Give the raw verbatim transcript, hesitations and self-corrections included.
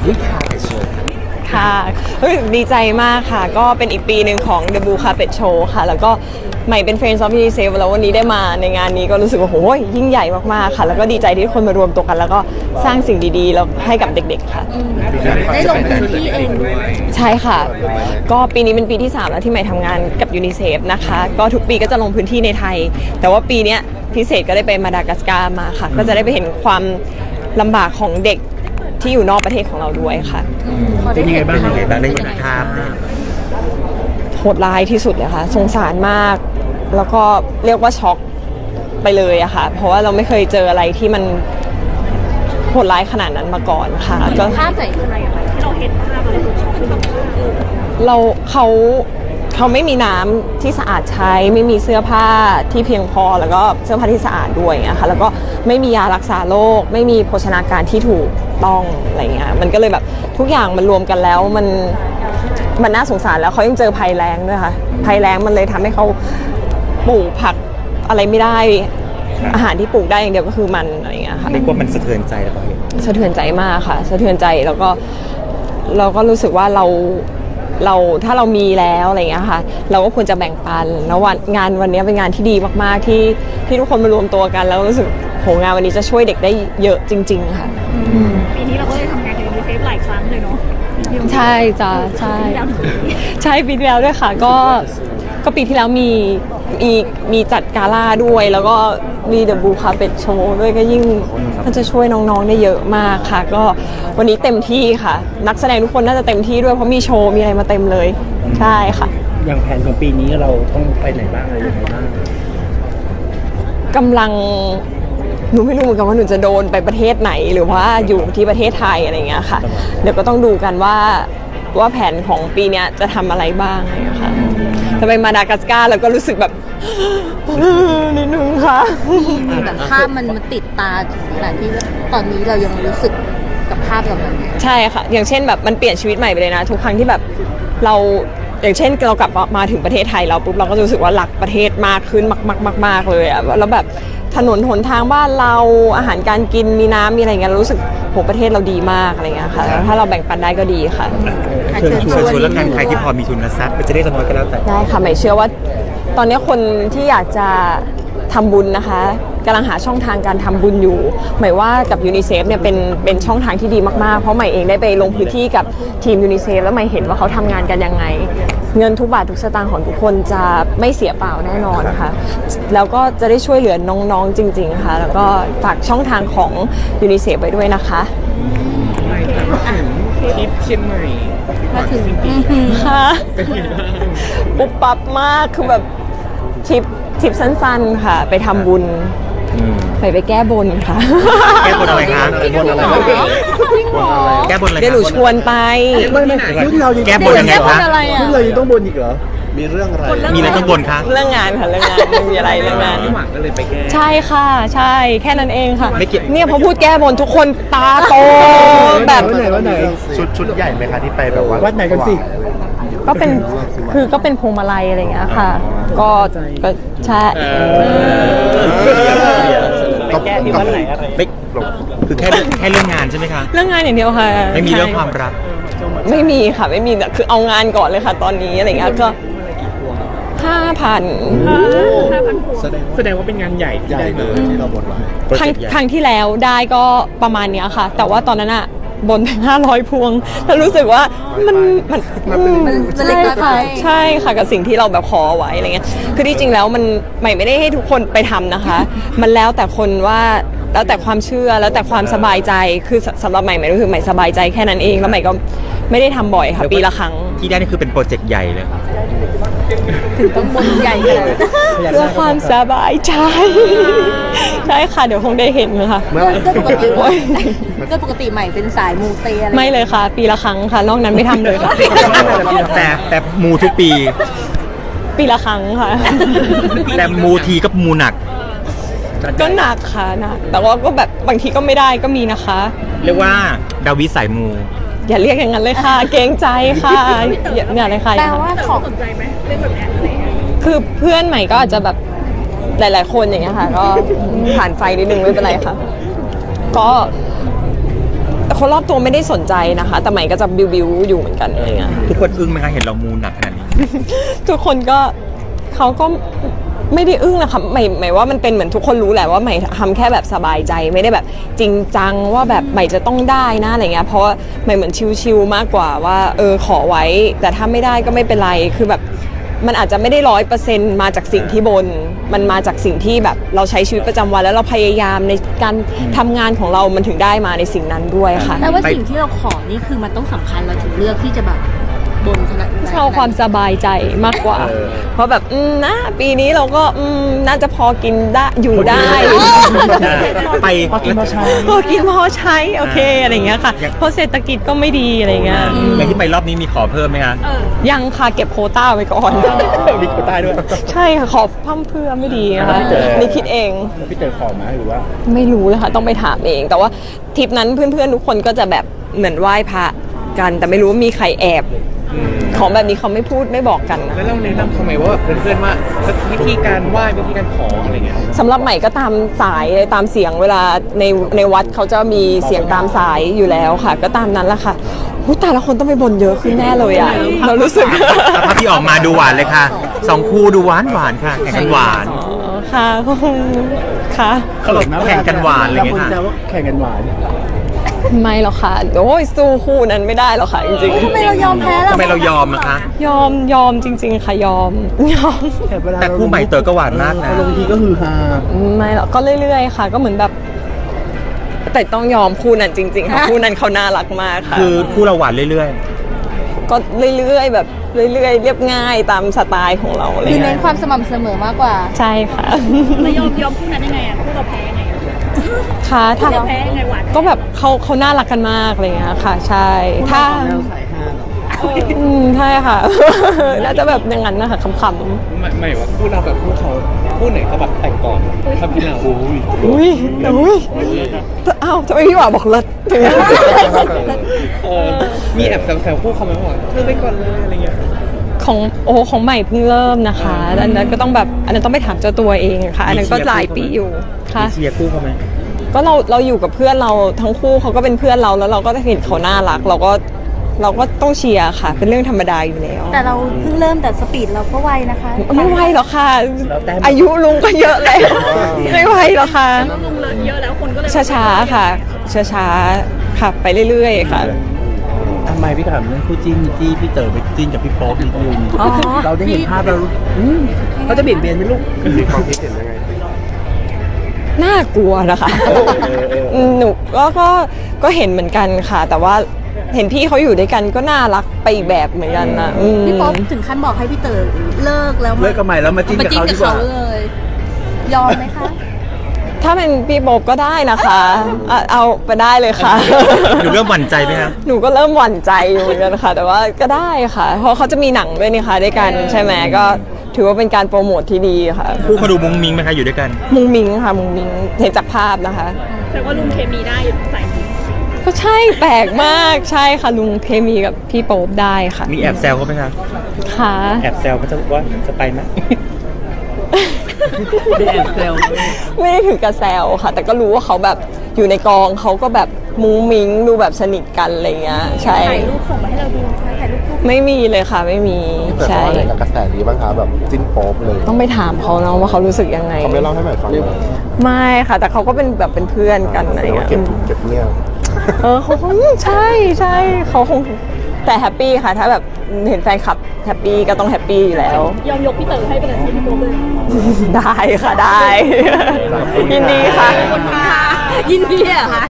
วิคาเปโชค่ะดีใจมากค่ะก็เป็นอีกปีหนึ่งของ The Blue Carpet Show ค่ะแล้วก็ใหม่เป็น Friends of UNICEF แล้ววันนี้ได้มาในงานนี้ก็รู้สึกว่าโหยิ่งใหญ่มากๆค่ะแล้วก็ดีใจที่ทุกคนมารวมตัวกันแล้วก็สร้างสิ่งดีๆแล้วให้กับเด็กๆค่ะได้ลงพื้นที่เองด้วยใช่ค่ะก็ปีนี้เป็นปีที่สามแล้วที่ใหม่ทำงานกับ UNICEF นะคะก็ทุกปีก็จะลงพื้นที่ในไทยแต่ว่าปีนี้พิเศษก็ได้ไปมาดากัสการ์มาค่ะก็จะได้ไปเห็นความลำบากของเด็กที่อยู่นอกประเทศของเราด้วยค่ะเป็นยังไงบ้างยังไงบ้างได้เห็นภาพโหดร้ายที่สุดเลยค่ะสงสารมากแล้วก็เรียกว่าช็อกไปเลยอะค่ะเพราะว่าเราไม่เคยเจออะไรที่มันโหดร้ายขนาดนั้นมาก่อนค่ะก็ภาพใส่คืออะไรอะที่เราเห็นภาพอะไรคือช็อกเราเขาเขาไม่มีน้ำที่สะอาดใช้ไม่มีเสื้อผ้าที่เพียงพอแล้วก็เสื้อผ้าที่สะอาดด้วยนะคะแล้วก็ไม่มียารักษาโรคไม่มีโภชนาการที่ถูกต้องอะไรเงี้ยมันก็เลยแบบทุกอย่างมันรวมกันแล้วมันมันน่าสงสารแล้วเขายังเจอภัยแล้งด้วยค่ะภัยแล้งมันเลยทำให้เขาปลูกผักอะไรไม่ได้อาหารที่ปลูกได้อย่างเดียวก็คือมันอะไรเงี้ยค่ะเรียกว่ามันสะเทือนใจแล้วก็เห็นสะเทือนใจมากค่ะสะเทือนใจแล้วก็เราก็รู้สึกว่าเราเราถ้าเรามีแล้วอะไรเงี้ยค่ะเราก็ควรจะแบ่งปันแล้ววันงานวันนี้เป็นงานที่ดีมากๆที่ที่ทุกคนมารวมตัวกันแล้วรู้สึกโหงานวันนี้จะช่วยเด็กได้เยอะจริงๆค่ะปีนี้เราก็ได้ทำงานกับยูนิเซฟหลายครั้งเลยเนาะใช่จ้ะใช่ใช่ปีที่แล้วด้วยค่ะก็ก็ปีที่แล้วมีมีมีจัดกาล่าด้วยแล้วก็มี The Blue Carpet Show ด้วยก็ยิ่งมันจะช่วยน้องๆได้เยอะมากค่ะก็วันนี้เต็มที่ค่ะนักแสดงทุกคนน่าจะเต็มที่ด้วยเพราะมีโชว์มีอะไรมาเต็มเลยใช่ค่ะอย่างแผนของปีนี้เราต้องไปไหนบ้างอะไรยังไงบ้างกำลังหนูไม่รู้เหมือนกันว่าหนูจะโดนไปประเทศไหนหรือว่าอยู่ที่ประเทศไทยอะไรเงี้ยค่ะเดี๋ยวก็ต้องดูกันว่าว่าแผนของปีนี้จะทำอะไรบ้างนะคะถ้าไปมาดากัสการ์เราก็รู้สึกแบบนิดนึงค่ะแบบภาพมันมาติดตาถึงขนาดที่ตอนนี้เรายังรู้สึกกับภาพแบบนั้นใช่ค่ะอย่างเช่นแบบมันเปลี่ยนชีวิตใหม่ไปเลยนะทุกครั้งที่แบบเราอย่างเช่นเรากลับมาถึงประเทศไทยเราปุ๊บเราก็รู้สึกว่ารักประเทศมากขึ้นมากๆๆเลยอะแล้วแบบถนนหนทางบ้านเราอาหารการกินมีน้ำมีอะไรเงี้ยรู้สึกโหประเทศเราดีมากอะไรเงี้ยค่ะถ้าเราแบ่งปันได้ก็ดีค่ะเชิญชวนชวนแล้วกันใครที่พอมีทุนทรัพย์จะได้สมรสก็แล้วแต่ได้ค่ะหมายเชื่อว่าตอนนี้คนที่อยากจะทำบุญนะคะกำลังหาช่องทางการทำบุญอยู่หมายว่ากับยูนิเซฟเนี่ยเป็นเป็นช่องทางที่ดีมากๆเพราะใหม่เองได้ไปลงพื้นที่กับทีมยูนิเซฟแล้วใหม่เห็นว่าเขาทำงานกันยังไงเงินทุกบาททุกสตางค์ของทุกคนจะไม่เสียเปล่าแน่นอนค่ะแล้วก็จะได้ช่วยเหลือน้องๆจริงๆค่ะแล้วก็ฝากช่องทางของยูนิเซฟไว้ด้วยนะคะทริปเชียงใหม่มาถึงค่ะปุ๊บปั๊บมากคือแบบทริปทริปสั้นๆค่ะไปทำบุญไปไปแก้บนค่ะแก้บนอะไรคะบนอะไรแก้บนอะไรเดี๋ยวหนูชวนไปไม่ไม่แก้บนยังไงคะซึ่งเรายังต้องบนอีกเหรอมีเรื่องอะไรมีอะไรต้องบนคะเรื่องงานค่ะเรื่องงานไม่มีอะไรเรื่องงานหวังก็เลยไปแก้ใช่ค่ะใช่แค่นั้นเองค่ะเนี่ยพอพูดแก้บนทุกคนตาโตแบบวัดไหนวัดไหนชุดชุดใหญ่ไหมคะที่ไปแบบว่าวัดไหนกันสิก็เป็นคือก็เป็นพวงมาลัยอะไรอย่างเงี้ยค่ะก็ก็ใช่ก็แก้ที่วัดไหนอะไรไม่คือแค่แค่เรื่องงานใช่ไหมคะเรื่องงานอย่างเดียวค่ะไม่มีเรื่องความรักไม่มีค่ะไม่มีคือเอางานก่อนเลยค่ะตอนนี้อะไรเงี้ยก็ห้าพันแสดงว่าเป็นงานใหญ่ใหญ่เลยที่เราบนไว้ครั้งครั้งที่แล้วได้ก็ประมาณนี้ค่ะแต่ว่าตอนนั้นอะบนห้าร้อยพวงแล้วรู้สึกว่ามันมันมันเล็กไปใช่ค่ะกับสิ่งที่เราแบบขอไว้อะไรเงี้ยคือที่จริงแล้วมันใหม่ไม่ได้ให้ทุกคนไปทำนะคะมันแล้วแต่คนว่าแล้วแต่ความเชื่อแล้วแต่ความสบายใจคือสำหรับใหม่ใหม่ก็คือใหม่สบายใจแค่นั้นเองแล้วใหม่ก็ไม่ได้ทำบ่อยค่ะปีละครั้งที่ได้นี่คือเป็นโปรเจกต์ใหญ่เลยถึงต้องบนใหญ่เลยเพื่อความสบายใจใช่ค่ะเดี๋ยวคงได้เห็นค่ะก็ปกติก็ปกติใหม่เป็นสายมูเตอะไรไม่เลยค่ะปีละครั้งค่ะนอกนั้นไม่ทำเลยค่ะแต่แต่มูทุกปีปีละครั้งค่ะแต่มูทีก็มูหนักก็หนักค่ะหนักแต่ว่าก็แบบบางทีก็ไม่ได้ก็มีนะคะเรียกว่าดาวิสายมูอย่าเรียกอย่างนั้นเลยค่ะเกรงใจค่ะอย่าเลยค่ะแปลว่าขอสนใจไหมเรื่องแบบนี้คือเพื่อนใหม่ก็อาจจะแบบหลายๆคนอย่างเงี้ยค่ะก็ผ่านไฟนิดนึงไม่เป็นไรค่ะก็คนรอบตัวไม่ได้สนใจนะคะ แต่ใหม่ก็จะบิวบิวอยู่เหมือนกันอะไรเงี้ยทุกคนอึ้งไหมคะเห็นเรามูหนักขนาดนี้ทุกคนก็เขาก็ไม่ได้อึ้งนะคะใหม่หมายว่ามันเป็นเหมือนทุกคนรู้แหละว่าใหม่ทำแค่แบบสบายใจไม่ได้แบบจริงจังว่าแบบใหม่จะต้องได้นะอะไรเงี้ยเพราะว่าใหม่เหมือนชิลๆมากกว่าว่าเออขอไว้แต่ถ้าไม่ได้ก็ไม่เป็นไรคือแบบมันอาจจะไม่ได้ร้อยเปอร์เซ็นต์มาจากสิ่งที่บนมันมาจากสิ่งที่แบบเราใช้ชีวิตประจำวันแล้วเราพยายามในการทำงานของเรามันถึงได้มาในสิ่งนั้นด้วยค่ะแต่ว่าสิ่งที่เราขอนี่คือมันต้องสำคัญเราถึงเลือกที่จะแบบบนขนาดนั้นชอบความสบายใจมากกว่า เพราะแบบอืมนะปีนี้เราก็อืมน่าจะพอกินได้อยู่ได้ไปพอกินพอใช้พอกินพอใช้โอเคอะไรอย่างเงี้ยค่ะเพราะเศรษฐกิจก็ไม่ดีอะไรเงี้ยอย่างที่ไปรอบนี้มีขอเพิ่มไหมคะยังค่ะเก็บโควต้าไว้ก่อนมีโควต้าด้วยใช่ค่ะขอพั่มเพื่อไม่ดีนะคะนี่คิดเองพี่เต๋อขอมาหรือว่าไม่รู้เลยค่ะต้องไปถามเอง แต่ว่าทริปนั้นเพื่อนๆทุกคนก็จะแบบเหมือนไหว้พระกันแต่ไม่รู้ว่ามีใครแอบของแบบนี้เขาไม่พูดไม่บอกกันนะแล้วเราแนะนำเขาไหมว่าเพื่อนๆว่าวิธีการไหว้วิธีการขออะไรเงี้ยสำหรับใหม่ก็ตามสายตามเสียงเวลาในในวัดเขาจะมีเสียงตามสายอยู่แล้วค่ะ ก็ตามนั้นแหละค่ะหูแต่ละคนต้องไปบนเยอะขึ้นแน่เลยอ่ะเรารู้สึกภาพที่ออกมาดูหวานเลยค่ะสองคู่ดูหวานหวานค่ะแข่งกันหวานอ๋อค่ะก็คงค่ะแข่งกันหวานอะไรเงี้ยค่ะแซวว่าแข่งกันหวานไม่หรอกค่ะโอ้ยสู้คู่นั้นไม่ได้หรอกค่ะจริงทำไมเรายอมแพ้ล่ะทำไมเรายอมนะคะๆยอมยอมจริง ๆ ค่ะยอมยอมแต่คู่ใหม่เต๋อก็หวานมากนะลงทีก็คือฮาไม่หรอกก็เรื่อยๆค่ะ ก็เหมือนแบบ แต่ต้องยอมคู่นั้นจริง ๆค่ะคู่นั้นเขาน่ารักมากค่ะคือคู่เราหวานเรื่อยก็เรื่อยๆแบบเรื่อยๆเรียบง่ายตามสไตล์ของเราอะไรคือเน้เงี้นยความสม่ำเสมอมากกว่าใช่ค่ะเรายอมยอมคู่นั้นยังไงอ่ะคู่เราแพ้ยังไงอะค่ะถ้าเราแพ้ยังไงหวานก็แบบเขาเขาน่ารักกันมากอะไรเงี้ยค่ะ ใช่ถ้าอืมใช่ค่ะ น่าจะแบบอย่างนั้นนะคะขำไม่ไม่ว่าคู่เรากับคู่เขาคู่ไหนเขาแบบแต่งก่อนถ้าพี่เราๆอุ้ยอุ้ยอ้าวทำไมพี่หว่าบอกเลิศถึงเออมีแอบแซวๆคู่เขาไหมว่าเธอไปก่อนเลยอะไรเงี้ยของโอ้ของใหม่เพิ่งเริ่มนะคะอันนั้นก็ต้องแบบอันนั้นต้องไปถามเจ้าตัวเองค่ะ อันนั้นก็หลายปีอยู่ๆค่ะมีเชียร์คู่เขาไหมก็เราเราอยู่กับเพื่อนเราทั้งคู่เขาก็เป็นเพื่อนเราแล้วเราก็เห็นเขาน่ารัก เราก็เราก็ต้องเชียร์ค่ะ เป็นเรื่องธรรมดาอยู่แล้วแต่เราเพิ่งเริ่มแต่สปีดเราก็ไวนะคะไม่ไหวหรอกค่ะ อายุลุงก็เยอะแล้วไม่ไหวหรอกค่ะลุงเลิศเยอะแล้วคนก็เลยช้าๆค่ะ ช้าๆค่ะไปเรื่อยๆค่ะทำไมพี่ถามเรื่องคู่จิ้นที่พี่เต๋อไปจิ้นกับพี่โป๊ปนิดนึงเราได้เห็นภาพเราอืมเขาจะเบี่ยงเบนไหมลูกมีความคิดเห็นยังไงน่ากลัวนะคะหนูก็ก็ก็เห็นเหมือนกันค่ะ แต่ว่าเห็นพี่เขาอยู่ด้วยกันก็น่ารักไปอีกแบบเหมือนกันนะอืมพี่ป๊อปถึงขั้นบอกให้พี่เต๋อเลิกแล้วเลิกกับใหม่แล้วมาจิ้นมากับจิ้นเขากัดีบกว่าเขาเลย ยอมไหมคะถ้าเป็นพี่โบ๊บก็ได้นะคะอ่ะเอาไปได้เลยค่ะหนูเริ่มหวั่นใจไหมครับหนูก็เริ่มหวั่นใจอยู่เหมือนกันค่ะ แต่ว่าก็ได้ค่ะ เพราะเขาจะมีหนังด้วยนี่ค่ะด้วยกันใช่ไหมก็ถือว่าเป็นการโปรโมทที่ดีค่ะคู่เขาดูมุ้งมิ้งไหมคะอยู่ด้วยกันมุงมิงค่ะมุงมิงเห็นจากภาพนะคะแต่ว่าลุงเคมีได้ใส่จริงก็ใช่แปลกมากใช่ค่ะลุงเคมีกับพี่โป๊บได้ค่ะมีแอบแซวเขาไหมคะค่ะแอบแซวเขาจะว่าจะไปไหมไม่แอบแซวไม่ได้ถึงกับแซวค่ะ แต่ก็รู้ว่าเขาแบบอยู่ในกองเขาก็แบบมุ้งมิ้งดูแบบสนิทกันอะไรเงี้ยใช่ถ่ายรูปส่งมาให้เราดูถ่ายรูปคู่ไม่มีเลยค่ะไม่มีแต่ใช่ว่าอะไรกับกระแสนี้บ้างคะแบบจิ้นโป๊ปเลยต้องไปถามเขาเนาะว่าเขารู้สึกยังไงเขาไม่เล่าให้ใหม่ฟังเลยไม่ค่ะ แต่เขาก็เป็นแบบเป็นเพื่อนกันอะไรแต่ว่าเงี้ยเก็บเก็บเงียบเออเขาคงใช่ใช่เขาคงแต่แฮปปี้ค่ะ ถ้าแบบเห็นแฟนคลับแฮปปี้ก็ต้องแฮปปี้อยู่แล้วยอมยกพี่เต๋อให้เป็นอาชีพพี่โป๊ปเลยได้ค่ะได้ ยินดีค่ะยินดีอะค่ะ